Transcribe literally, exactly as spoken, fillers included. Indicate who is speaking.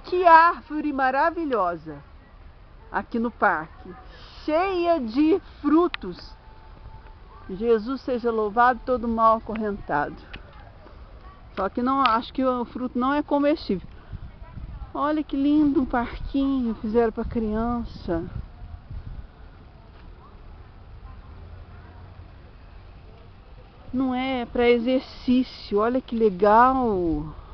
Speaker 1: Que árvore maravilhosa aqui no parque, cheia de frutos. Jesus seja louvado, todo mal acorrentado. Só que não, acho que o fruto não é comestível. Olha que lindo um parquinho, fizeram para criança. Não é para exercício, olha que legal.